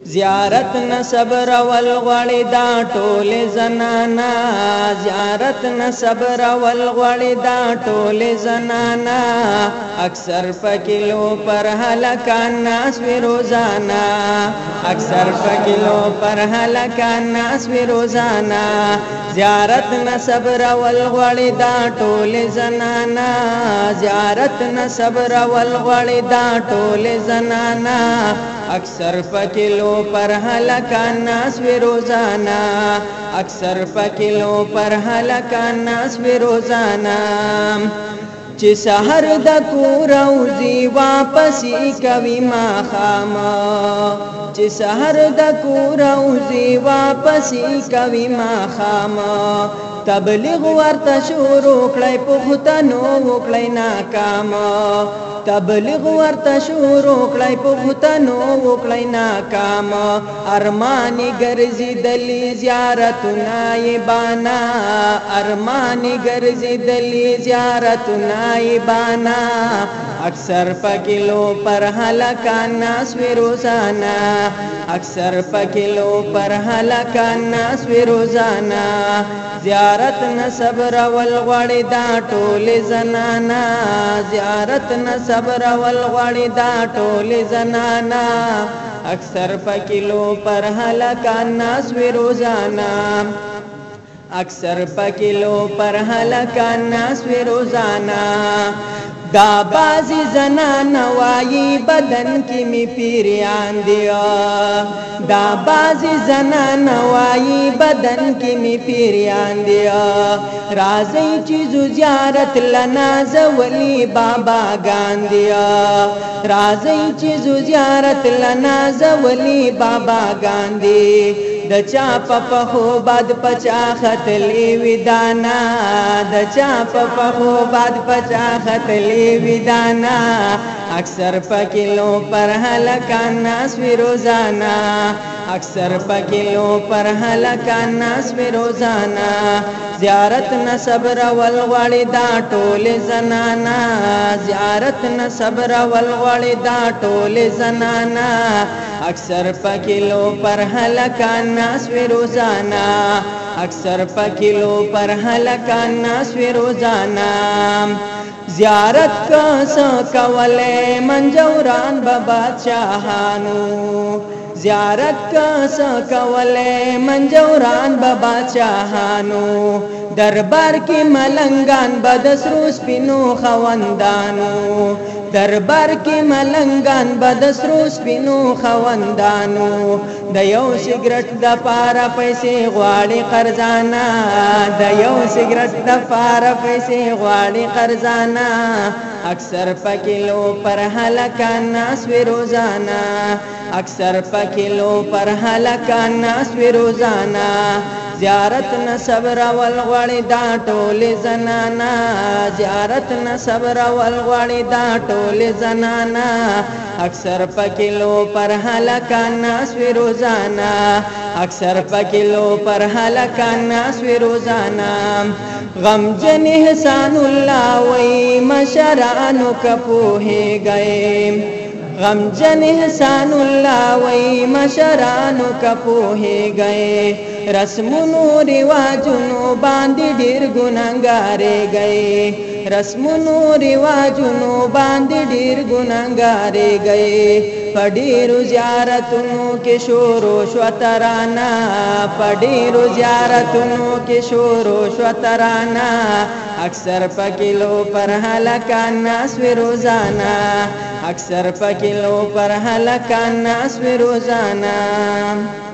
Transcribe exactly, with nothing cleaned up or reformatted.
زیارت نه صبر ول غړی دا ټول زنانا زیارت نه صبر ول غړی دا ټول زنانا اکثر پکلو پر هلکان ناس وی روزانا اکثر پکلو پر هلکان ناس وی روزانا زیارت نه صبر ول غړی دا ټول زنانا زیارت نه صبر ول غړی دا ټول زنانا اکثر پکلو پر هلکان ناس وی روزانا اکثر پکلو پر هلکان ناس وی روزانا چې سحر د کور اوزي واپسی کوي ما خاما چې سحر د کور اوزي واپسی کوي ما خاما تبلیغ ورته شروع کړی پختنو وکړی ناکام تبلیغ ورته شروع کړی پختنو وکړی ناکام ارمانی ګرځي دلی زیارت نایبانا ارمانی ګرځي دلی زیارت نایبانا اکثر پکلو پر هلکان ناس وی روزانا اکثر پکلو پر هلکان ناس وی روزانا زیارت نه صبر ول غړی دا ټول زنانا زیارت نه صبر ول غړی دا ټول زنانا اکثر پکلو پر هلکان ناس وی روزانا اکثر پکلو پر هلکان ناس وی روزانا دا بازی زنانا وائی بدن کی می پیریان دیا دا بازی زنانا وائی بدن کی می پیریان دیا رازی چیزو زیارت لنا زولی بابا گاندیا رازی چیزو زیارت لنا زولی بابا گاندی د چا په خو باد پچا خطلی ودانا د چا په خو باد پچا خطلی ودانا اکثر پکلو پر هلکان ناس وی روزانا اکثر پکلو پر هلکان ناس وی روزانا زیارت نه صبر ول غړی دا ټول زنانا زیارت نه صبر ول غړی دا ټول زنانا اکثر پکلو پر هلکان ناس وی روزانا اکثر پکلو پر هلکان ناس وی روزانا زیارت کا سکولے منجوران بادشاہانو زیارت کا سکولے منجوران بادشاہانو دربار کی ملنگان بدسرو سپینو خوندانو دربار کی ملنگان بدسرو سپینو خوندانو د یو سیګریټ د پاره پیسې غواړي قرضانا د یو سیګریټ د پاره پیسې غواړي قرضانا اکثر پکلو پر هلکان ناس وی روزانا اکثر پکلو پر هلکان ناس وی روزانا زیارت نه صبر ول غړی دا ټول زنانا زیارت نه صبر ول غړی دا ټول زنانا اکثر پکلو پر هلکان ناس وی روزانا اکثر پکلو پر هلکان ناس وی روزانا غم جن احسان الله وی مشرانو کپوه گئے غم جن احسان اللہ وی مشرانو کپوہ گئے رسمونو رواجونو باندې ډیر ګناګارې گئے رسمونو رواجونو باندې ډیر ګناګارې گئے پډیرو زیارتونو کې شورو شو ترانا پډیرو زیارتونو کې شورو شو ترانا اکثر پکلو پر هلکان ناس وی روزانا اکثر پکلو پر هلکان ناس وی روزانا